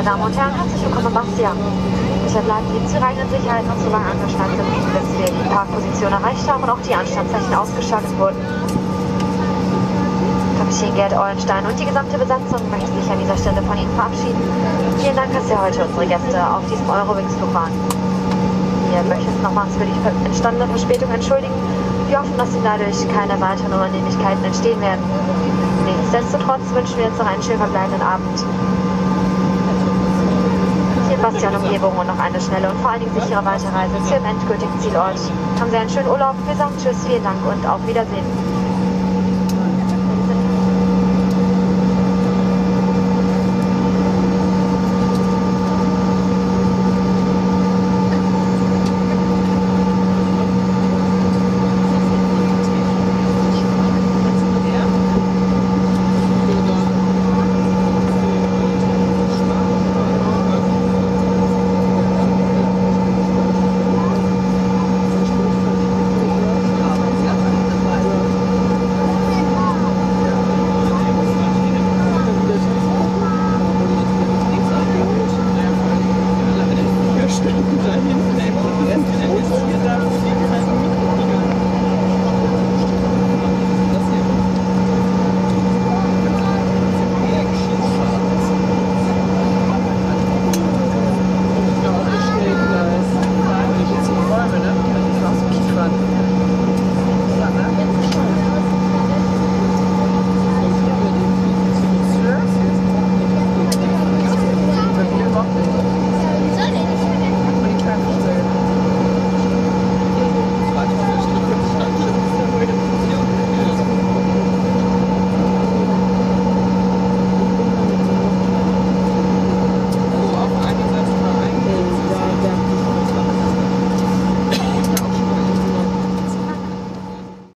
Meine Damen und Herren, herzlich willkommen in Bastia. Bitte bleiben Sie zur eigenen Sicherheit noch so lange angeschnallt sind, bis wir die Parkposition erreicht haben und auch die Anstandszeichen ausgeschaltet wurden. Kapitän Gerd Eulenstein und die gesamte Besatzung möchten sich an dieser Stelle von Ihnen verabschieden. Vielen Dank, dass Sie heute unsere Gäste auf diesem Eurowings-Flug waren. Wir möchten uns nochmals für die entstandene Verspätung entschuldigen. Wir hoffen, dass Ihnen dadurch keine weiteren Unannehmlichkeiten entstehen werden. Nichtsdestotrotz wünschen wir jetzt noch einen schönen verbleibenden Abend. Hier in Bastia und Umgebung und noch eine schnelle und vor allen Dingen sichere Weiterreise zu Ihrem endgültigen Zielort. Haben Sie einen schönen Urlaub. Wir sagen Tschüss, vielen Dank und auf Wiedersehen.